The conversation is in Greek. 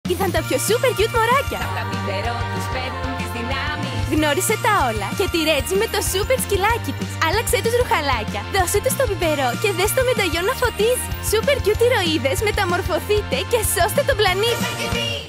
Ήρθαν τα πιο super cute μωράκια. Τα πιπερό τους παίρνουν τις δυνάμεις. Γνώρισε τα όλα και τη Ρέτζι με το super σκυλάκι της. Άλλαξε τους ρουχαλάκια, δώσε τους το πιπερό και δες το μεταγιό να φωτίζει. Super cute ηρωίδες, μεταμορφωθείτε και σώστε τον πλανήτη.